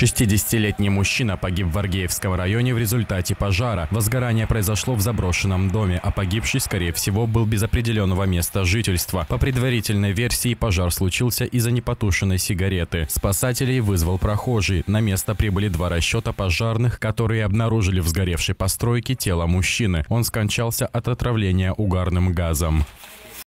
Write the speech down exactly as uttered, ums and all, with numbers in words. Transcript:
шестидесятилетний мужчина погиб в Аргеевском районе в результате пожара. Возгорание произошло в заброшенном доме, а погибший, скорее всего, был без определенного места жительства. По предварительной версии, пожар случился из-за непотушенной сигареты. Спасателей вызвал прохожий. На место прибыли два расчета пожарных, которые обнаружили в сгоревшей постройке тело мужчины. Он скончался от отравления угарным газом.